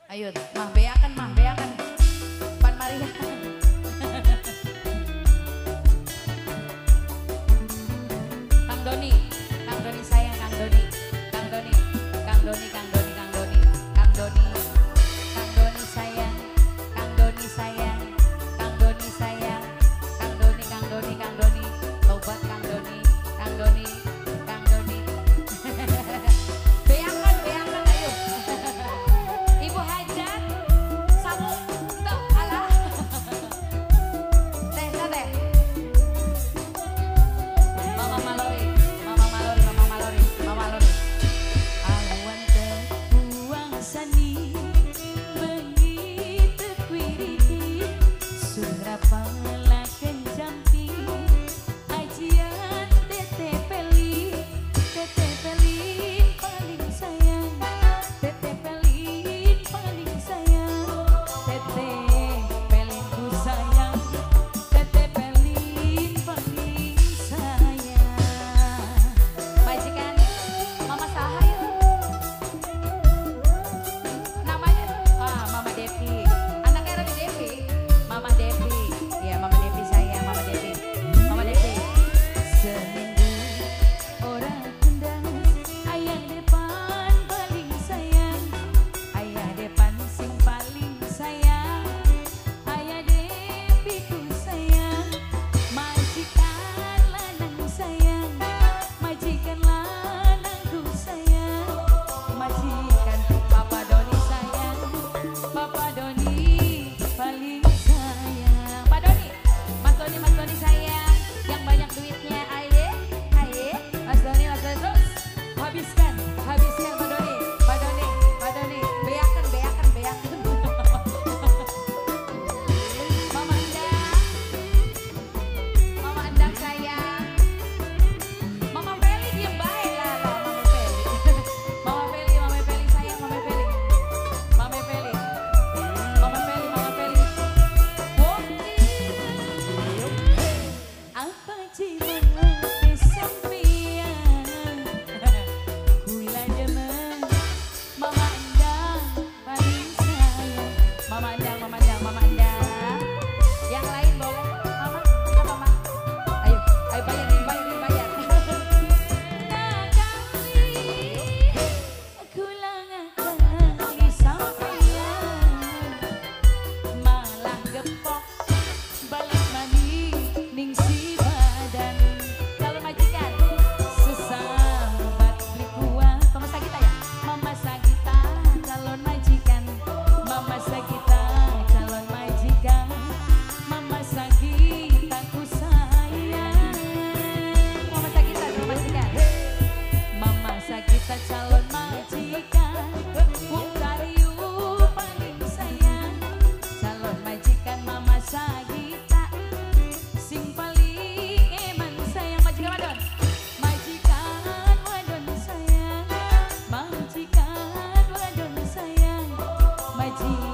Ayo, mah beakan. Pan Maria. Kang Doni sayang, Kang Doni sayang, Kang Doni sayang, tobat Kang Doni. Beakan ayo. Ibu Hajat, sabu, tok, alah. Teh. Mama Malori. Awan terbuang sani, begitu kuiriki, surapa laken jampi, ajian tete peli paling sayang, tete pelin paling sayang, tete pelinku sayang, tete pelin paling sayang. Majikan Mama Saha ya? Namanya Mama Devi. Anaknya Rani Devi. Mama Devi. Ya Mama Devi sayang, Mama Devi. Seminggu orang kendang, ayah depan paling sayang, ayah depan sing paling sayang, ayah Devi ku sayang, majikan lanang sayang, majikan lanangku sayang, majikan Papa Doni sayang, Papa Doni paling sayang. Pak Doni, Mas Doni sayang, yang banyak duitnya, aye, Mas Doni terus habiskan Pak Doni, beakan. Mama Endang sayang, Mama Feli diem baik lah Mama Feli sayang, Mama Feli. Apa cimang kesampian, kula demen Mama Endang paling sayang, Mama Endang. Yang lain boleh, Mama. Ayo bayar. Nakali, kula ngakali sampeyan, malah gepok balik mani ning si badan. Calon majikan sesambat beli kuah. Mama Sagita ya? Mama Sagita calon majikan. Mama Sagita calon majikan. Mama Sagita ku sayang. Mama Sagita calon majikan. Mama Sagita calon majikan. Wong Karyu paling sayang, calon majikan Mama Sagita sing paling eman sayang. Majikan wadon sayang, majikan wadon sayang, majikan